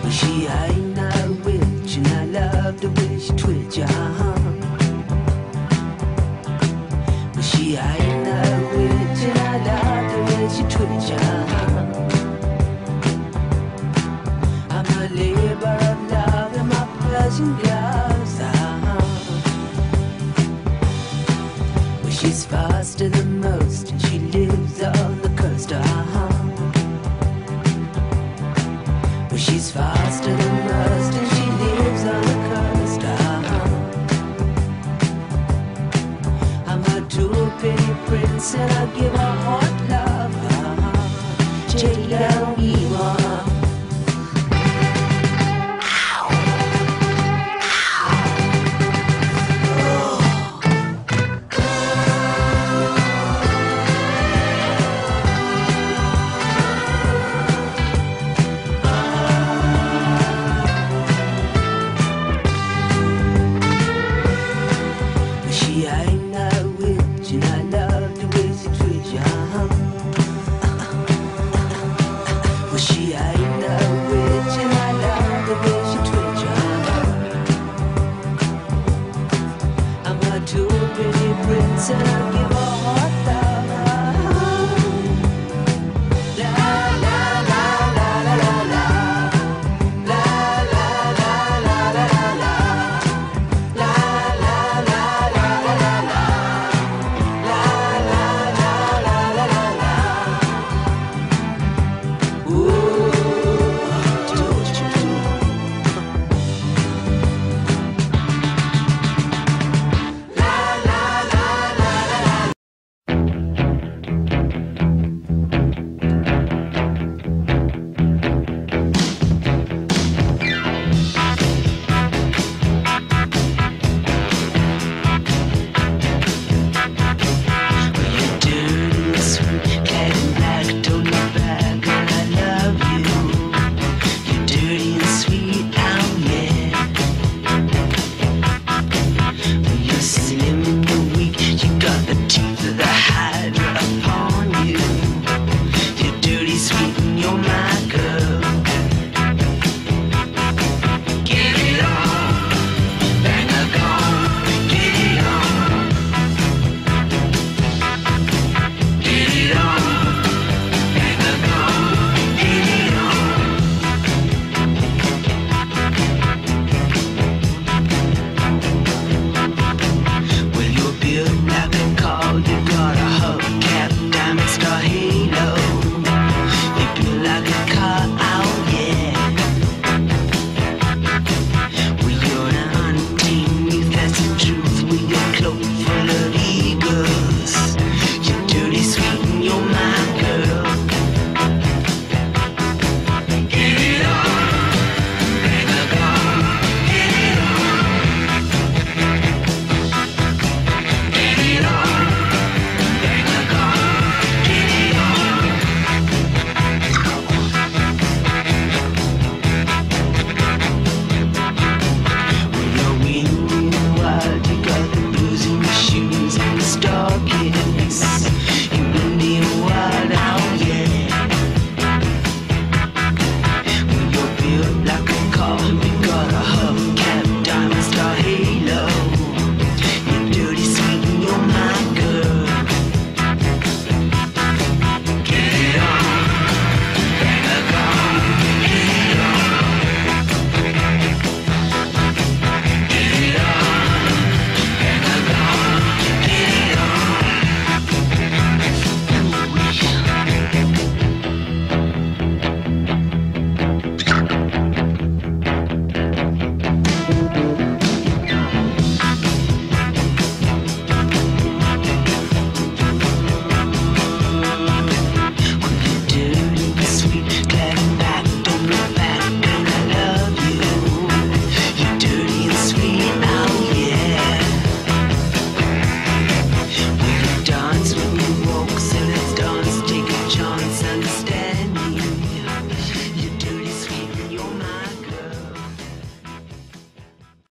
She ain't no witch, and I love the way she twitch, But she ain't no witch, and I love the way she twitch, I'm a labor of love in my Persian gloves, Well, she's faster than most, and she lives on the coast, Well, she's faster than most, and she lives on the coast, I'm a two-penny prince, and I give her hot love, J-Lo.